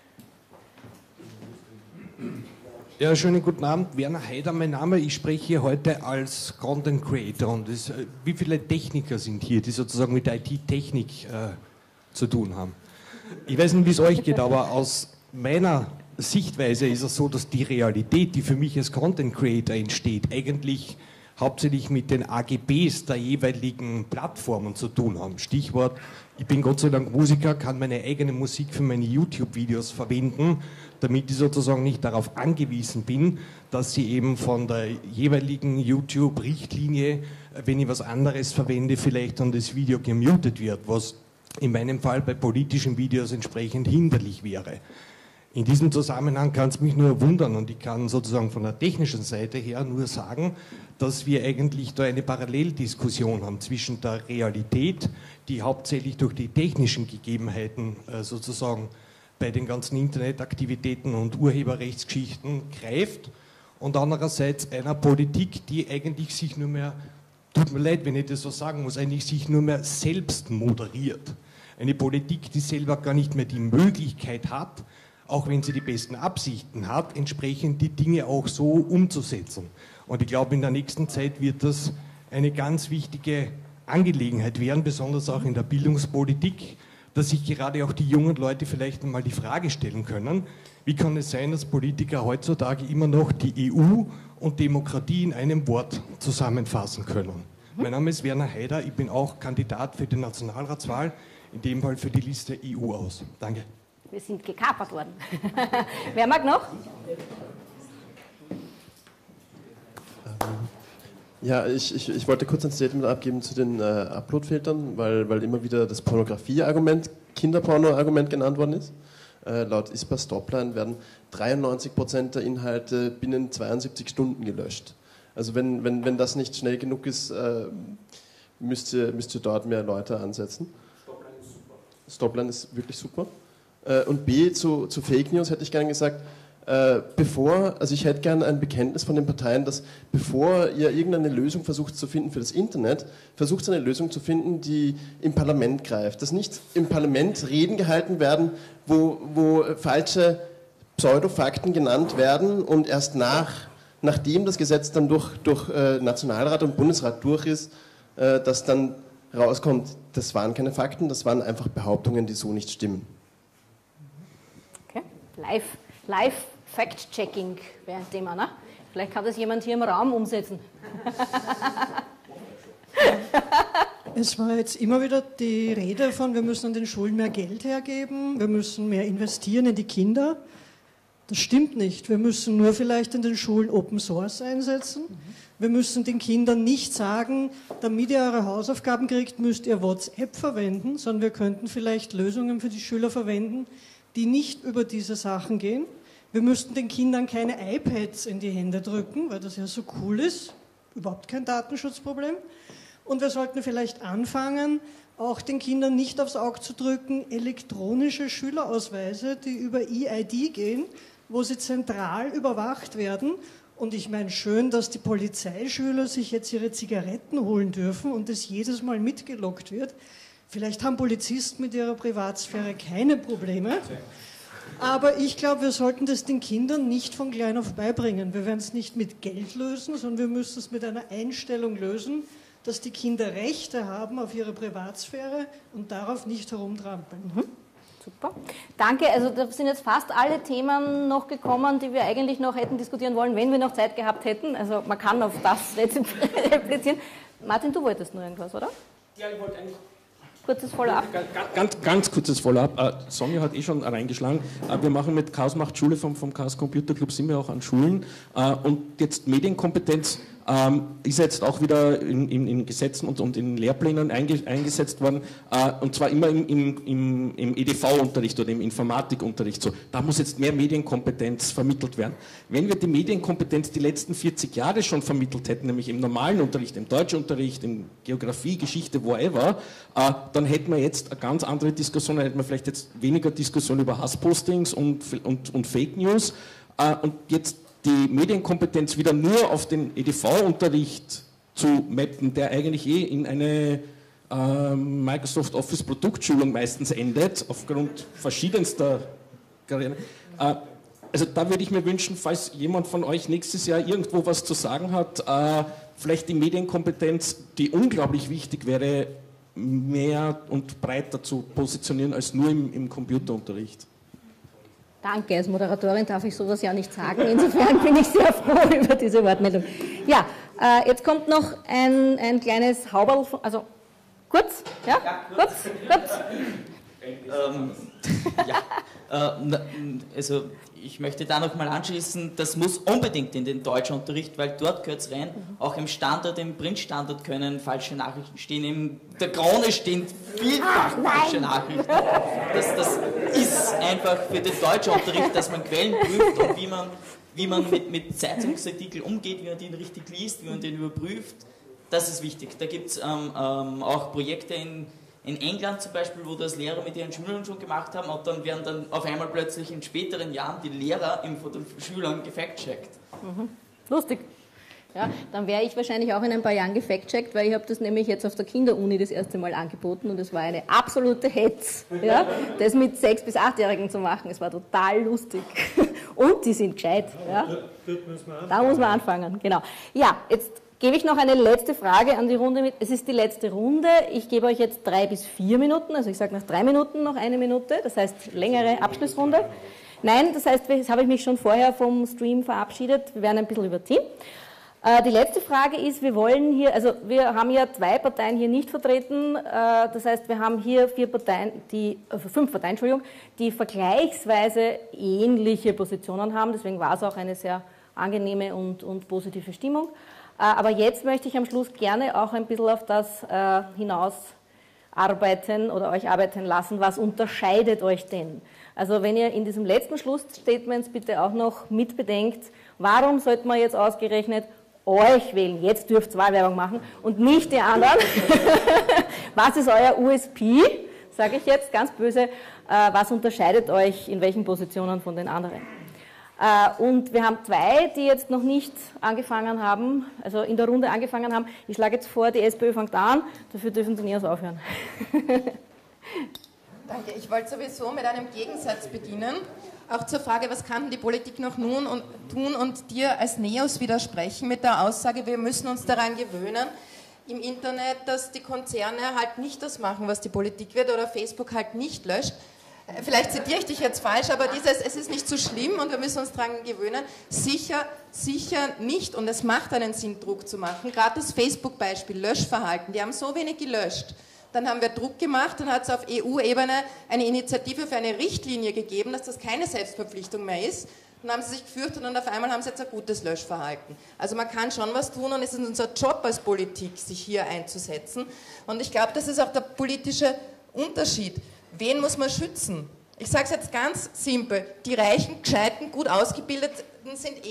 Ja, schönen guten Abend. Werner Haider, mein Name. Ich spreche hier heute als Content Creator. Und wie viele Techniker sind hier, die sozusagen mit IT-Technik zu tun haben? Ich weiß nicht, wie es euch geht, aber aus meiner Sichtweise ist es so, dass die Realität, die für mich als Content Creator entsteht, eigentlich hauptsächlich mit den AGBs der jeweiligen Plattformen zu tun haben. Stichwort, ich bin Gott sei Dank Musiker, kann meine eigene Musik für meine YouTube-Videos verwenden, damit ich sozusagen nicht darauf angewiesen bin, dass sie eben von der jeweiligen YouTube-Richtlinie, wenn ich was anderes verwende, vielleicht dann das Video gemutet wird, was in meinem Fall bei politischen Videos entsprechend hinderlich wäre. In diesem Zusammenhang kann es mich nur wundern und ich kann sozusagen von der technischen Seite her nur sagen, dass wir eigentlich da eine Paralleldiskussion haben zwischen der Realität, die hauptsächlich durch die technischen Gegebenheiten sozusagen bei den ganzen Internetaktivitäten und Urheberrechtsgeschichten greift und andererseits einer Politik, die eigentlich sich nur mehr, tut mir leid, wenn ich das so sagen muss, eigentlich sich nur mehr selbst moderiert. Eine Politik, die selber gar nicht mehr die Möglichkeit hat, auch wenn sie die besten Absichten hat, entsprechend die Dinge auch so umzusetzen. Und ich glaube, in der nächsten Zeit wird das eine ganz wichtige Angelegenheit werden, besonders auch in der Bildungspolitik, dass sich gerade auch die jungen Leute vielleicht einmal die Frage stellen können, wie kann es sein, dass Politiker heutzutage immer noch die EU und Demokratie in einem Wort zusammenfassen können. Mein Name ist Werner Haider, ich bin auch Kandidat für die Nationalratswahl, in dem Fall für die Liste EU aus. Danke. Wir sind gekapert worden. Wer mag noch? Ja, ich wollte kurz ein Statement abgeben zu den Uploadfiltern, weil immer wieder das Pornografie-Argument, Kinderporno-Argument genannt worden ist. Laut ISPA Stopline werden 93% der Inhalte binnen 72 Stunden gelöscht. Also wenn das nicht schnell genug ist, müsst ihr dort mehr Leute ansetzen. Stopline ist super. Stopline ist wirklich super. Und B, zu Fake News hätte ich gerne gesagt, also ich hätte gerne ein Bekenntnis von den Parteien, dass bevor ihr irgendeine Lösung versucht zu finden für das Internet, versucht eine Lösung zu finden, die im Parlament greift. Dass nicht im Parlament Reden gehalten werden, wo falsche Pseudofakten genannt werden und erst nachdem das Gesetz dann durch Nationalrat und Bundesrat durch ist, dass dann rauskommt, das waren keine Fakten, das waren einfach Behauptungen, die so nicht stimmen. Okay, live Fact-Checking wäre ein Thema, ne? Vielleicht kann das jemand hier im Raum umsetzen. Es war jetzt immer wieder die Rede von, wir müssen an den Schulen mehr Geld hergeben, wir müssen mehr investieren in die Kinder. Das stimmt nicht. Wir müssen nur vielleicht in den Schulen Open Source einsetzen. Wir müssen den Kindern nicht sagen, damit ihr eure Hausaufgaben kriegt, müsst ihr WhatsApp verwenden, sondern wir könnten vielleicht Lösungen für die Schüler verwenden, die nicht über diese Sachen gehen. Wir müssten den Kindern keine iPads in die Hände drücken, weil das ja so cool ist. Überhaupt kein Datenschutzproblem. Und wir sollten vielleicht anfangen, auch den Kindern nicht aufs Auge zu drücken, elektronische Schülerausweise, die über EID gehen, wo sie zentral überwacht werden. Und ich meine schön, dass die Polizeischüler sich jetzt ihre Zigaretten holen dürfen und das jedes Mal mitgelockt wird. Vielleicht haben Polizisten mit ihrer Privatsphäre keine Probleme. Aber ich glaube, wir sollten das den Kindern nicht von klein auf beibringen. Wir werden es nicht mit Geld lösen, sondern wir müssen es mit einer Einstellung lösen, dass die Kinder Rechte haben auf ihre Privatsphäre und darauf nicht herumtrampeln. Super. Danke. Also da sind jetzt fast alle Themen noch gekommen, die wir eigentlich noch hätten diskutieren wollen, wenn wir noch Zeit gehabt hätten. Also man kann auf das replizieren. Martin, du wolltest nur irgendwas, oder? Ja, ich wollte eigentlich... Kurzes Follow-up. Ganz kurzes Follow-up. Sonja hat schon reingeschlagen. Wir machen mit Chaos macht Schule vom Chaos Computer Club, sind wir auch an Schulen. Und jetzt Medienkompetenz ist jetzt auch wieder in Gesetzen und in Lehrplänen eingesetzt worden. Und zwar immer im EDV-Unterricht oder im Informatikunterricht. So, da muss jetzt mehr Medienkompetenz vermittelt werden. Wenn wir die Medienkompetenz die letzten 40 Jahre schon vermittelt hätten, nämlich im normalen Unterricht, im Deutschunterricht, in Geografie, Geschichte, whatever, dann hätten wir jetzt eine ganz andere Diskussion, dann hätten wir vielleicht jetzt weniger Diskussion über Hasspostings und Fake News und jetzt die Medienkompetenz wieder nur auf den EDV-Unterricht zu mappen, der eigentlich in eine Microsoft Office Produktschulung meistens endet, aufgrund verschiedenster Karrieren. Also da würde ich mir wünschen, falls jemand von euch nächstes Jahr irgendwo was zu sagen hat, vielleicht die Medienkompetenz, die unglaublich wichtig wäre, mehr und breiter zu positionieren als nur im Computerunterricht. Danke, als Moderatorin darf ich sowas ja nicht sagen, insofern bin ich sehr froh über diese Wortmeldung. Ja, jetzt kommt noch ein kleines Hauberl, also kurz, ja? Kurz. Also ich möchte da nochmal anschließen, das muss unbedingt in den Deutschunterricht, weil dort gehört es rein. Auch im Standard, im Printstandard können falsche Nachrichten stehen. In der Krone stehen vielfach falsche Nachrichten. Das ist einfach für den Deutschunterricht, dass man Quellen prüft und wie man mit Zeitungsartikeln umgeht, wie man den richtig liest, wie man den überprüft. Das ist wichtig. Da gibt es auch Projekte in England zum Beispiel, wo das Lehrer mit ihren Schülern schon gemacht haben und dann werden dann auf einmal plötzlich in späteren Jahren die Lehrer von den Schülern gefact-checkt. Lustig. Ja, dann wäre ich wahrscheinlich auch in ein paar Jahren gefact-checkt, weil ich habe das nämlich jetzt auf der Kinderuni das erste Mal angeboten und es war eine absolute Hetz, ja, das mit 6- bis 8-Jährigen zu machen. Es war total lustig. Und die sind gescheit. Ja. Da muss man anfangen, genau. Ja, jetzt gebe ich noch eine letzte Frage an die Runde mit. Es ist die letzte Runde. Ich gebe euch jetzt 3 bis 4 Minuten. Also ich sage nach 3 Minuten noch 1 Minute. Das heißt längere Abschlussrunde. Nein, das heißt, jetzt habe ich mich schon vorher vom Stream verabschiedet. Wir werden ein bisschen überziehen. Die letzte Frage ist, wir wollen hier, also wir haben ja 2 Parteien hier nicht vertreten. Das heißt, wir haben hier 5 Parteien, Entschuldigung, die vergleichsweise ähnliche Positionen haben. Deswegen war es auch eine sehr angenehme und positive Stimmung. Aber jetzt möchte ich am Schluss gerne auch ein bisschen auf das hinaus arbeiten oder euch arbeiten lassen. Was unterscheidet euch denn? Also wenn ihr in diesem letzten Schlussstatement bitte auch noch mitbedenkt, warum sollte man jetzt ausgerechnet euch wählen? Jetzt dürft ihr Wahlwerbung machen und nicht die anderen. Was ist euer USP? Sage ich jetzt ganz böse. Was unterscheidet euch in welchen Positionen von den anderen? Und wir haben 2, die jetzt noch nicht angefangen haben, also in der Runde angefangen haben. Ich schlage jetzt vor, die SPÖ fängt an, dafür dürfen Sie nie aufhören. Danke. Ich wollte sowieso mit einem Gegensatz beginnen, auch zur Frage, was kann die Politik noch nun tun und dir als Neos widersprechen mit der Aussage, wir müssen uns daran gewöhnen, im Internet, dass die Konzerne halt nicht das machen, was die Politik wird oder Facebook halt nicht löscht. Vielleicht zitiere ich dich jetzt falsch, aber es ist nicht so schlimm und wir müssen uns daran gewöhnen. Sicher nicht und es macht einen Sinn, Druck zu machen. Gerade das Facebook-Beispiel, Löschverhalten, die haben so wenig gelöscht. Dann haben wir Druck gemacht, dann hat es auf EU-Ebene eine Initiative für eine Richtlinie gegeben, dass das keine Selbstverpflichtung mehr ist. Dann haben sie sich gefürchtet und auf einmal haben sie jetzt ein gutes Löschverhalten. Also man kann schon was tun und es ist unser Job als Politik, sich hier einzusetzen. Und ich glaube, das ist auch der politische Unterschied. Wen muss man schützen? Ich sage es jetzt ganz simpel, die reichen, gescheiten, gut ausgebildeten sind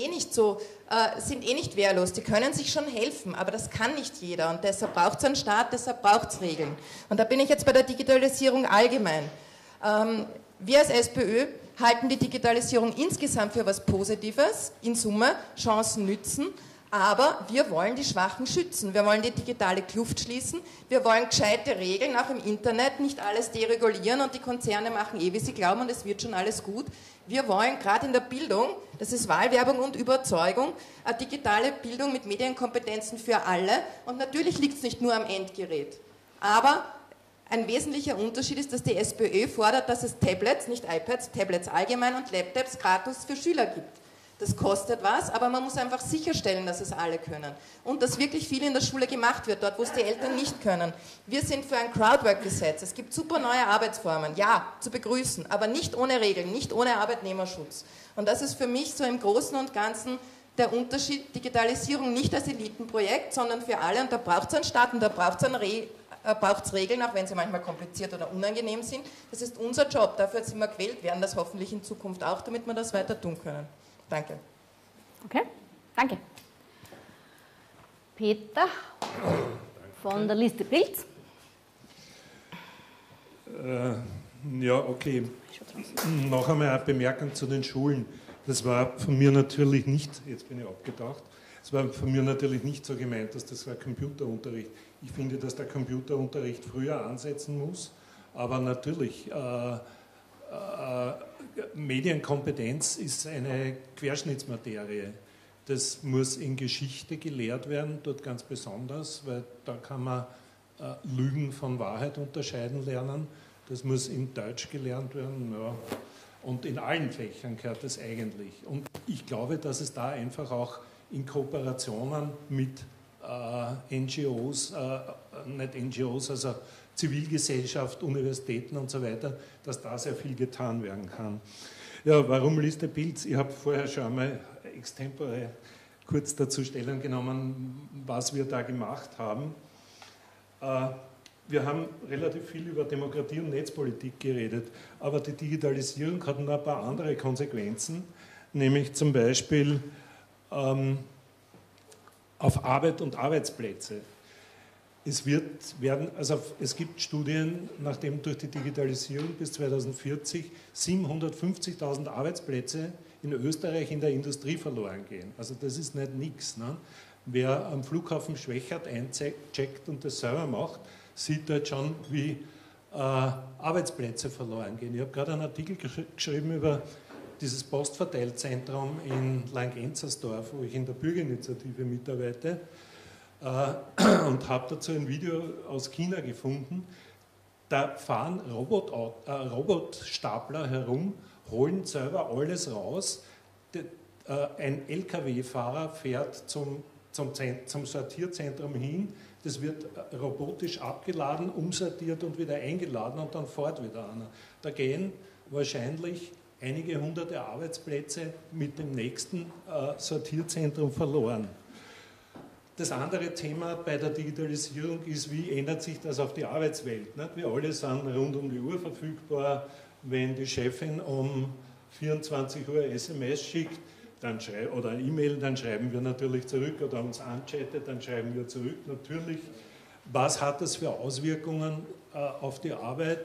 nicht wehrlos, die können sich schon helfen, aber das kann nicht jeder und deshalb braucht es einen Staat, deshalb braucht es Regeln. Und da bin ich jetzt bei der Digitalisierung allgemein. Wir als SPÖ halten die Digitalisierung insgesamt für etwas Positives, in Summe Chancen nützen, aber wir wollen die Schwachen schützen. Wir wollen die digitale Kluft schließen. Wir wollen gescheite Regeln, auch im Internet, nicht alles deregulieren und die Konzerne machen wie sie glauben und es wird schon alles gut. Wir wollen gerade in der Bildung, das ist Wahlwerbung und Überzeugung, eine digitale Bildung mit Medienkompetenzen für alle und natürlich liegt es nicht nur am Endgerät. Aber ein wesentlicher Unterschied ist, dass die SPÖ fordert, dass es Tablets, nicht iPads, Tablets allgemein und Laptops gratis für Schüler gibt. Das kostet was, aber man muss einfach sicherstellen, dass es alle können. Und dass wirklich viel in der Schule gemacht wird, dort wo es die Eltern nicht können. Wir sind für ein Crowdwork-Gesetz. Es gibt super neue Arbeitsformen, ja, zu begrüßen, aber nicht ohne Regeln, nicht ohne Arbeitnehmerschutz. Und das ist für mich so im Großen und Ganzen der Unterschied, Digitalisierung nicht als Elitenprojekt, sondern für alle. Und da braucht es einen Staat und da braucht es Regeln, auch wenn sie manchmal kompliziert oder unangenehm sind. Das ist unser Job, dafür sind wir gewählt, werden das hoffentlich in Zukunft auch, damit wir das weiter tun können. Danke. Okay, danke. Peter von der Liste Pilz. Ja, okay. Noch einmal eine Bemerkung zu den Schulen. Das war von mir natürlich nicht, jetzt bin ich abgetaucht, es war von mir natürlich nicht so gemeint, dass das war Computerunterricht. Ich finde, dass der Computerunterricht früher ansetzen muss, aber natürlich Medienkompetenz ist eine Querschnittsmaterie. Das muss in Geschichte gelehrt werden, dort ganz besonders, weil da kann man Lügen von Wahrheit unterscheiden lernen. Das muss in Deutsch gelernt werden, ja. Und in allen Fächern gehört das eigentlich. Und ich glaube, dass es da einfach auch in Kooperationen mit NGOs, nicht NGOs, also Zivilgesellschaft, Universitäten und so weiter, dass da sehr viel getan werden kann. Ja, warum Liste Pilz? Ich habe vorher schon einmal extempore kurz dazu Stellung genommen, was wir da gemacht haben. Wir haben relativ viel über Demokratie und Netzpolitik geredet, aber die Digitalisierung hat noch ein paar andere Konsequenzen, nämlich zum Beispiel auf Arbeit und Arbeitsplätze. Es gibt Studien, nachdem durch die Digitalisierung bis 2040 750.000 Arbeitsplätze in Österreich in der Industrie verloren gehen. Also das ist nicht nichts. Ne? Wer am Flughafen Schwächert eincheckt und das selber macht, sieht dort schon, wie Arbeitsplätze verloren gehen. Ich habe gerade einen Artikel geschrieben über dieses Postverteilzentrum in Langenzenstersdorf, wo ich in der Bürgerinitiative mitarbeite. und habe dazu ein Video aus China gefunden. Da fahren Robotstapler herum, holen selber alles raus. Ein LKW-Fahrer fährt zum Sortierzentrum hin, das wird robotisch abgeladen, umsortiert und wieder eingeladen und dann fährt wieder einer. Da gehen wahrscheinlich einige hunderte Arbeitsplätze mit dem nächsten Sortierzentrum verloren. Das andere Thema bei der Digitalisierung ist, wie ändert sich das auf die Arbeitswelt? Nicht? Wir alle sind rund um die Uhr verfügbar. Wenn die Chefin um 24 Uhr SMS schickt oder eine E-Mail, dann schreiben wir natürlich zurück, oder uns anchattet, dann schreiben wir zurück. Natürlich, was hat das für Auswirkungen auf die Arbeit?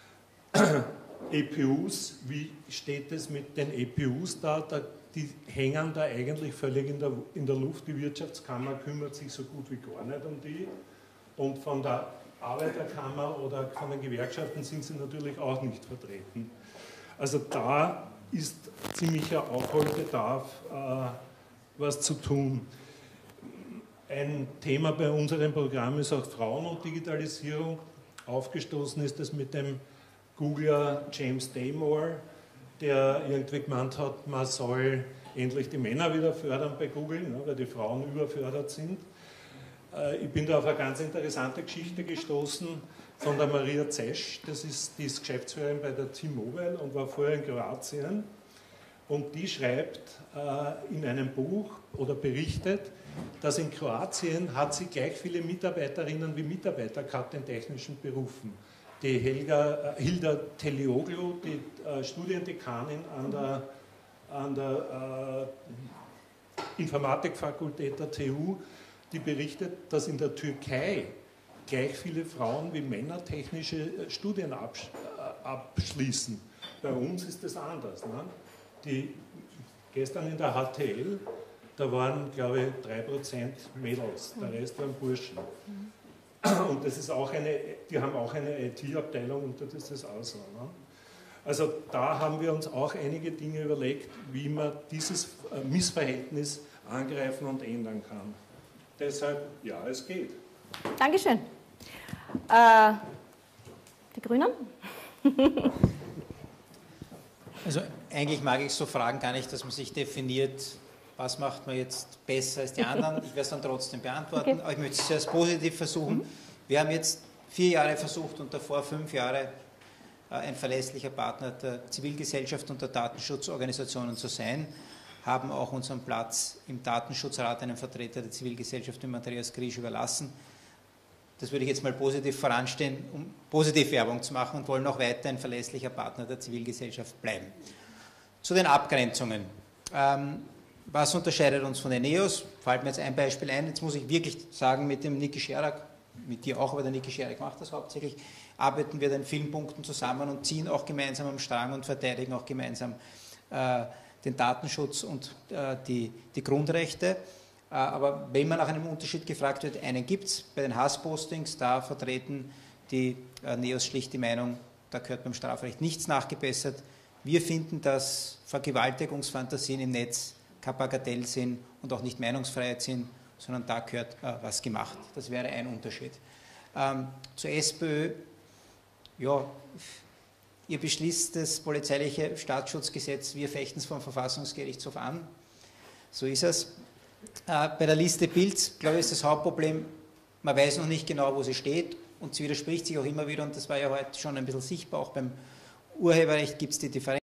EPUs, wie steht es mit den EPUs da? Die hängen da eigentlich völlig in der Luft. Die Wirtschaftskammer kümmert sich so gut wie gar nicht um die. Und von der Arbeiterkammer oder von den Gewerkschaften sind sie natürlich auch nicht vertreten. Also da ist ziemlicher Aufholbedarf, was zu tun. Ein Thema bei unserem Programm ist auch Frauen und Digitalisierung. Aufgestoßen ist das mit dem Googler James Damore, der irgendwie gemeint hat, man soll endlich die Männer wieder fördern bei Google, ne, weil die Frauen überfördert sind. Ich bin da auf eine ganz interessante Geschichte gestoßen von der Maria Zesch, die ist Geschäftsführerin bei der T-Mobile und war vorher in Kroatien. Und die schreibt in einem Buch oder berichtet, dass in Kroatien hat sie gleich viele Mitarbeiterinnen wie Mitarbeiter gehabt in technischen Berufen. Die Hilda Telioglu, die Studiendekanin an der Informatikfakultät der TU, die berichtet, dass in der Türkei gleich viele Frauen wie Männer technische Studien abschließen. Bei uns ist das anders. Ne? Gestern in der HTL, da waren, glaube ich, 3% Mädels, der Rest waren Burschen. Und das ist auch die haben auch eine IT-Abteilung und das ist das auch so. Ne? Also da haben wir uns auch einige Dinge überlegt, wie man dieses Missverhältnis angreifen und ändern kann. Deshalb, ja, es geht. Dankeschön. Die Grünen? Also eigentlich mag ich so Fragen gar nicht, dass man sich definiert, was macht man jetzt besser als die anderen. Ich werde es dann trotzdem beantworten, okay. Aber ich möchte es zuerst positiv versuchen. Wir haben jetzt 4 Jahre versucht und davor 5 Jahre ein verlässlicher Partner der Zivilgesellschaft und der Datenschutzorganisationen zu sein, haben auch unseren Platz im Datenschutzrat einem Vertreter der Zivilgesellschaft, dem Andreas Griesch, überlassen. Das würde ich jetzt mal positiv voranstellen, um positiv Werbung zu machen und wollen auch weiter ein verlässlicher Partner der Zivilgesellschaft bleiben. Zu den Abgrenzungen. Was unterscheidet uns von den NEOS? Fällt mir jetzt ein Beispiel ein. Jetzt muss ich wirklich sagen, mit dem Niki Scherak, mit dir auch, aber der Niki Scherak macht das hauptsächlich, arbeiten wir in vielen Punkten zusammen und ziehen auch gemeinsam am Strang und verteidigen auch gemeinsam den Datenschutz und die Grundrechte. Aber wenn man nach einem Unterschied gefragt wird, einen gibt es. Bei den Hasspostings, da vertreten die NEOS schlicht die Meinung, da gehört beim Strafrecht nichts nachgebessert. Wir finden, dass Vergewaltigungsfantasien im Netz kein Bagatell sind und auch nicht Meinungsfreiheit sind, sondern da gehört was gemacht. Das wäre ein Unterschied. Zur SPÖ, ja, ihr beschließt das polizeiliche Staatsschutzgesetz, wir fechten es vom Verfassungsgerichtshof an. So ist es. Bei der Liste Bild, glaube ich, ist das Hauptproblem, man weiß noch nicht genau, wo sie steht und sie widerspricht sich auch immer wieder und das war ja heute schon ein bisschen sichtbar, auch beim Urheberrecht gibt es die Differenz.